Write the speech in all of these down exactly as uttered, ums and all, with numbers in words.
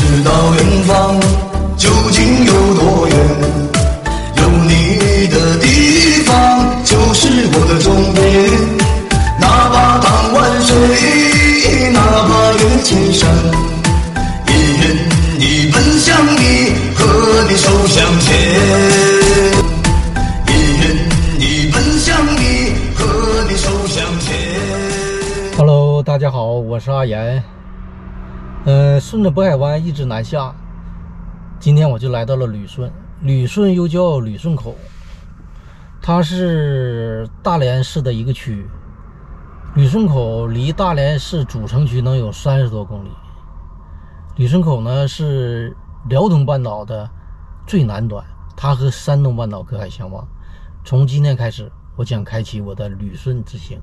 知道远方究竟有多远，有你的地方就是我的终点。哪怕当万水，哪怕越千山，也愿意奔向你，和你手相牵。也愿意奔向你，和你手相牵。 Hello， 大家好，我是阿岩。呃，顺着渤海湾一直南下，今天我就来到了旅顺。旅顺又叫旅顺口，它是大连市的一个区。旅顺口离大连市主城区能有三十多公里。旅顺口呢是辽东半岛的最南端，它和山东半岛隔海相望。从今天开始，我将开启我的旅顺之行。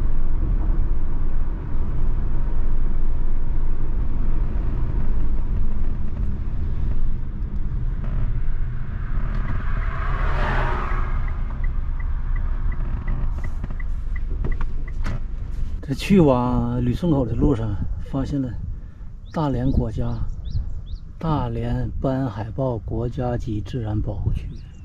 在去往旅顺口的路上，发现了大连国家大连斑海豹国家级自然保护区。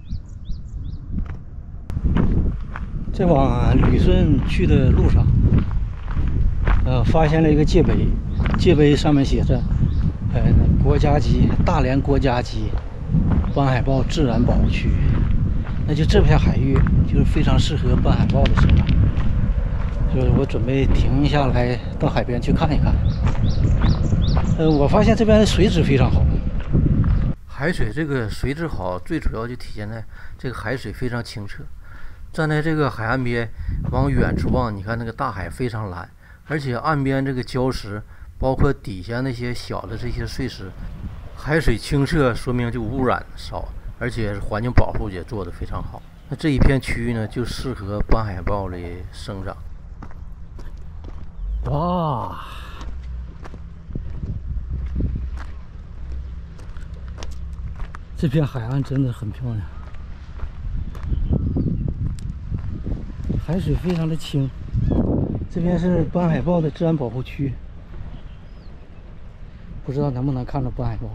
在往旅顺去的路上，呃，发现了一个界碑，界碑上面写着，呃，国家级大连国家级斑海豹自然保护区。那就这片海域就是非常适合斑海豹的生长。就是我准备停下来到海边去看一看。呃，我发现这边的水质非常好。海水这个水质好，最主要就体现在这个海水非常清澈。站在这个海岸边，往远处望，你看那个大海非常蓝，而且岸边这个礁石，包括底下那些小的这些碎石，海水清澈，说明就污染少，而且环境保护也做得非常好。那这一片区域呢，就适合斑海豹的生长。哇，这片海岸真的很漂亮，海水非常的清。这边是斑海豹的自然保护区，不知道能不能看到斑海豹。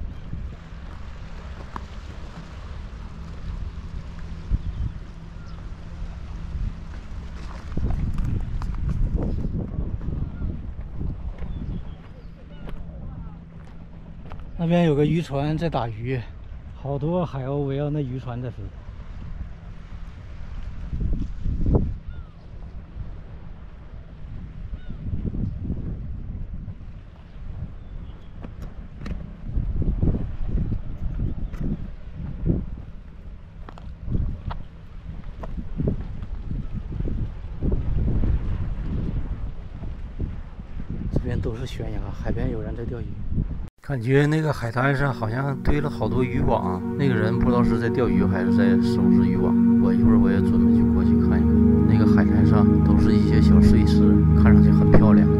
那边有个渔船在打鱼，好多海鸥围绕那渔船在飞。这边都是悬崖，海边有人在钓鱼。感觉那个海滩上好像堆了好多渔网，那个人不知道是在钓鱼还是在收拾渔网。我一会儿我也准备去过去看一看。那个海滩上都是一些小碎石，看上去很漂亮。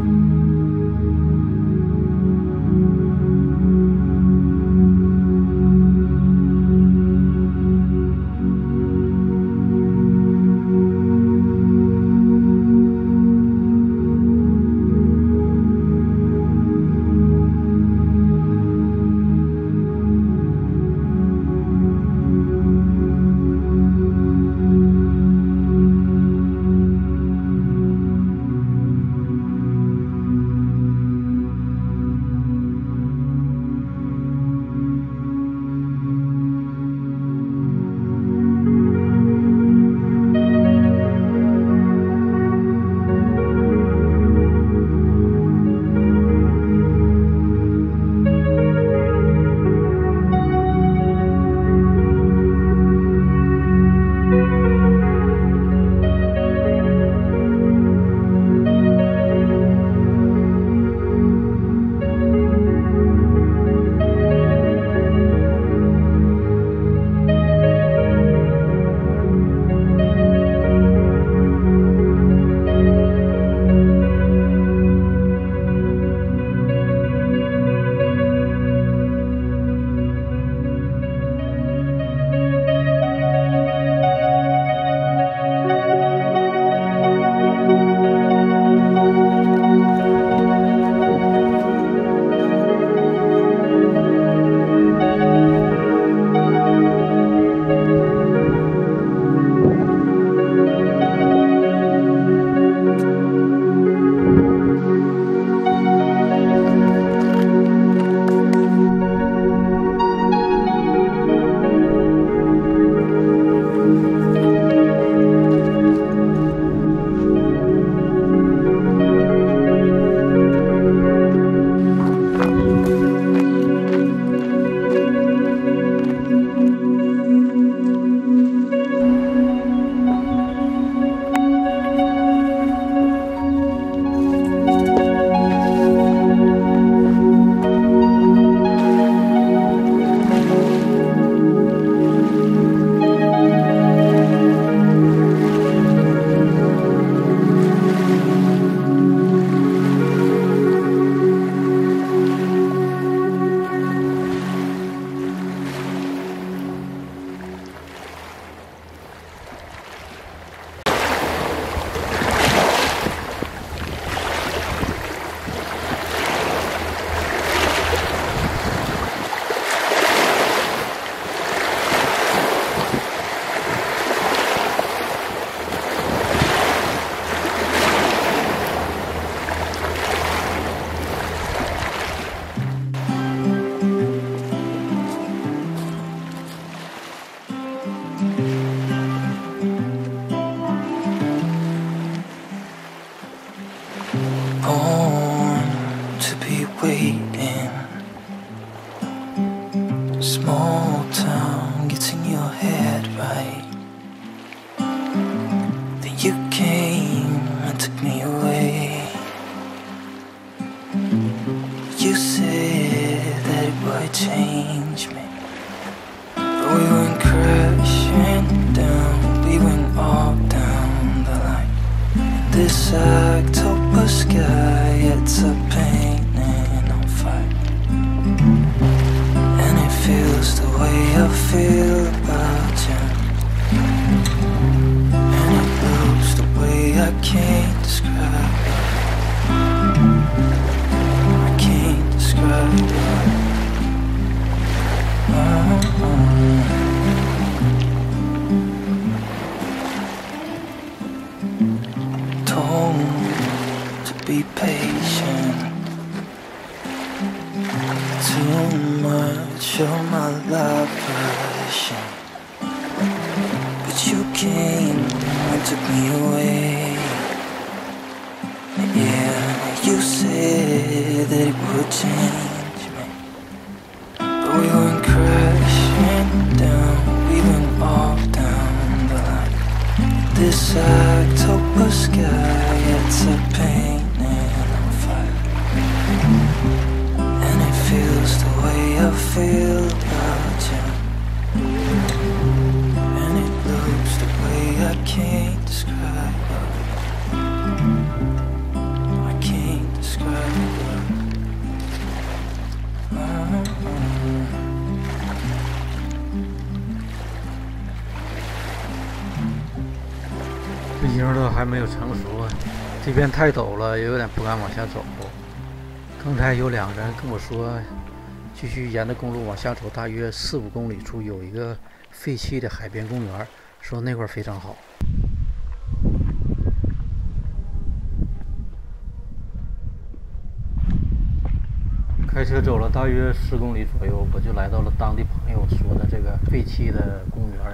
said that it would change me, but we went crashing down, we went all down the line. This October sky, it's a painting on fire, and it feels the way I feel about you, and it looks the way I can't describe it. I can't describe it. Oh, oh. Told to be patient. Too much of my life passion, but you came and took me away. Yeah, you said that it would change me, but we went crashing down, we went all down the line. This October sky, it's a painting on fire, and it feels the way I feel about you, and it looks the way I can't describe it. I can't describe it. Oh, oh. 这樱都还没有成熟，这边太陡了，有点不敢往下走。刚才有两个人跟我说，继续沿着公路往下走，大约四五公里处有一个废弃的海边公园，说那块非常好。开车走了大约十公里左右，我就来到了当地朋友说的这个废弃的公园。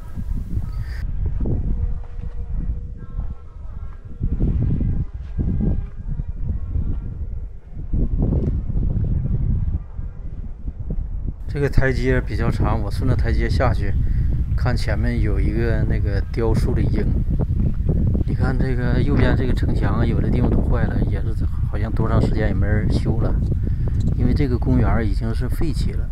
这个台阶比较长，我顺着台阶下去，看前面有一个那个雕塑的鹰。你看这个右边这个城墙，有的地方都坏了，也是好像多长时间也没人修了，因为这个公园已经是废弃了。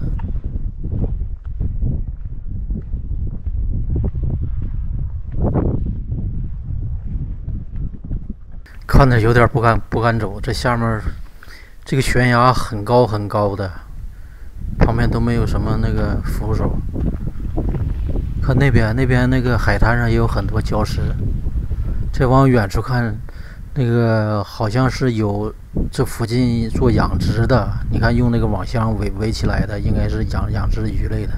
看着有点不敢不敢走，这下面这个悬崖很高很高的。旁边都没有什么那个扶手，看那边，那边那个海滩上也有很多礁石。再往远处看，那个好像是有这附近做养殖的，你看用那个网箱围围起来的，应该是养养殖鱼类的。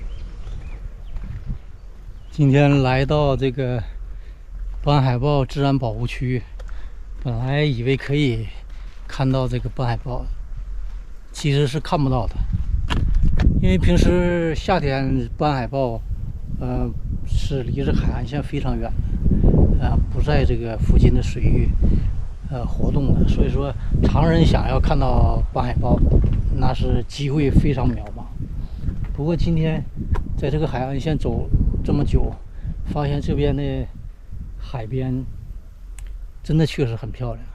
今天来到这个斑海豹自然保护区，本来以为可以看到这个斑海豹，其实是看不到的。因为平时夏天斑海豹，呃，是离着海岸线非常远的，呃，不在这个附近的水域，呃，活动的。所以说，常人想要看到斑海豹，那是机会非常渺茫。不过今天在这个海岸线走这么久，发现这边的海边真的确实很漂亮。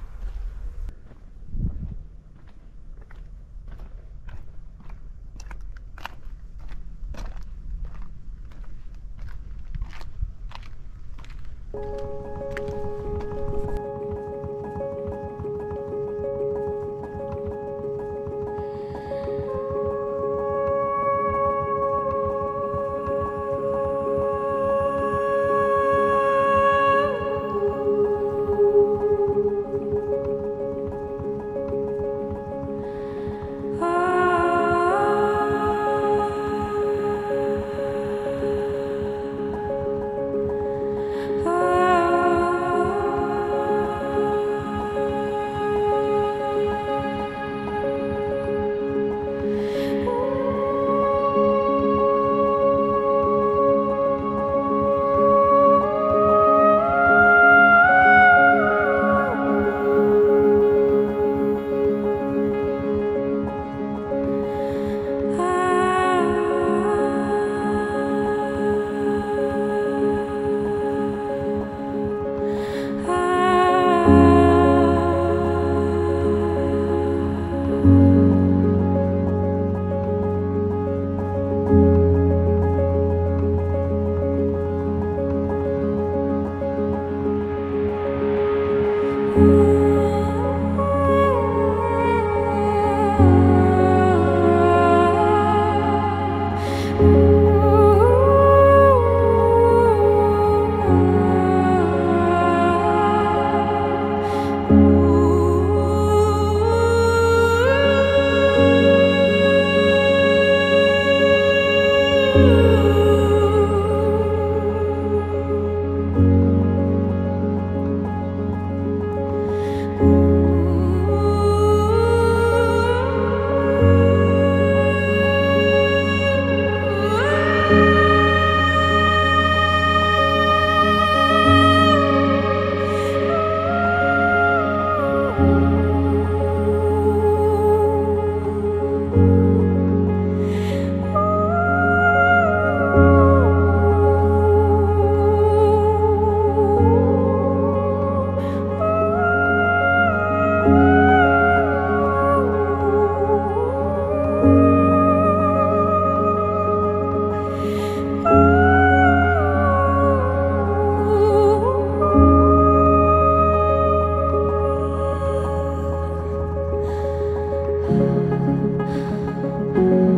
you.